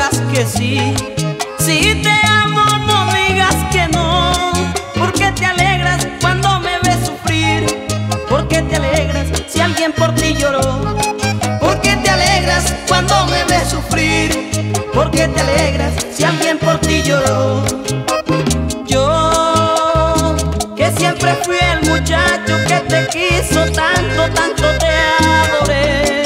digas que sí. Si te amo, no digas que no. ¿Por qué te alegras cuando me ves sufrir? ¿Por qué te alegras si alguien por ti lloró? ¿Por qué te alegras cuando me ves sufrir? ¿Por qué te alegras si alguien por ti lloró? Yo, que siempre fui el muchacho que te quiso tanto, tanto te adoré.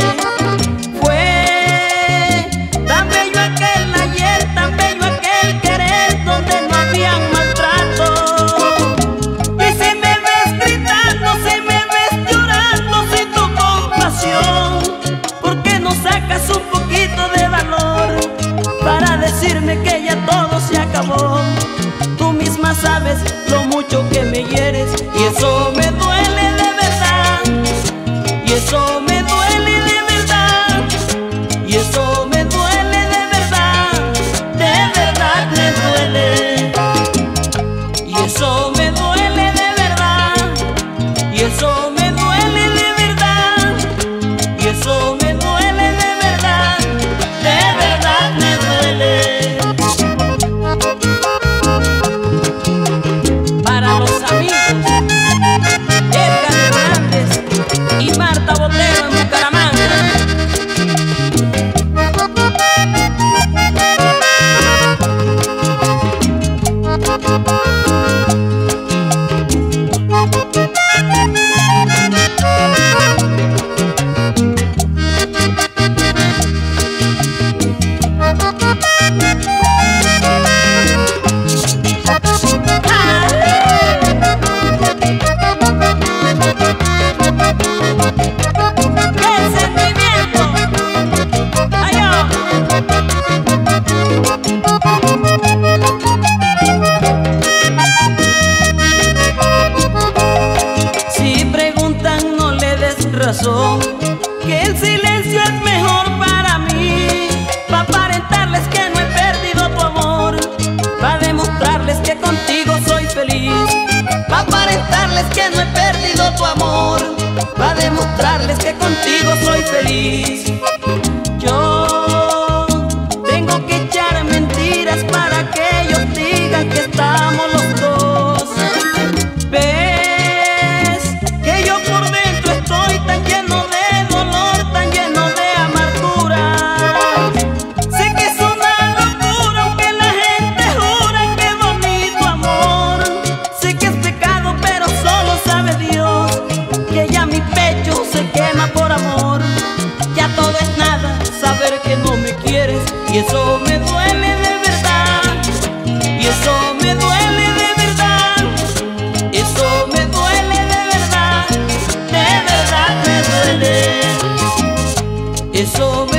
Fue tan bello aquel ayer, tan bello aquel querer donde no había maltrato. Y si me ves gritando, si me ves llorando sin tu compasión, ¿por qué no sacas un poquito de valor para decirme que ya todo se acabó? Tú misma sabes lo mucho que me hieres y eso me duele de verdad. Y eso me duele de verdad. Y eso me duele de verdad. De verdad me duele. Y eso me duele de verdad. Y eso me duele de verdad. Y eso me duele de verdad. De verdad me duele. Para los amigos Edgar Hernández y Marta Botero en Bucaramanga. Si preguntan, no le des razón, que el silencio es mejor para mí. Pa' aparentarles que no he perdido tu amor, pa' demostrarles que contigo soy feliz. Pa' aparentarles que no he perdido tu amor, pa' demostrarles que contigo soy feliz. Yo tengo que echar mentiras para que ellos digan que estamos los dos. Ves que yo por dentro estoy tan lleno de dolor, tan lleno de amargura. Sé que es una locura aunque la gente jura que bonito amor. Sé que es pecado pero solo sabe Dios que ya mi pecho se quema por amor. Ya todo es nada, saber que no me quieres, y eso me duele de verdad. Y eso me duele de verdad. Eso me duele de verdad. De verdad me duele. Eso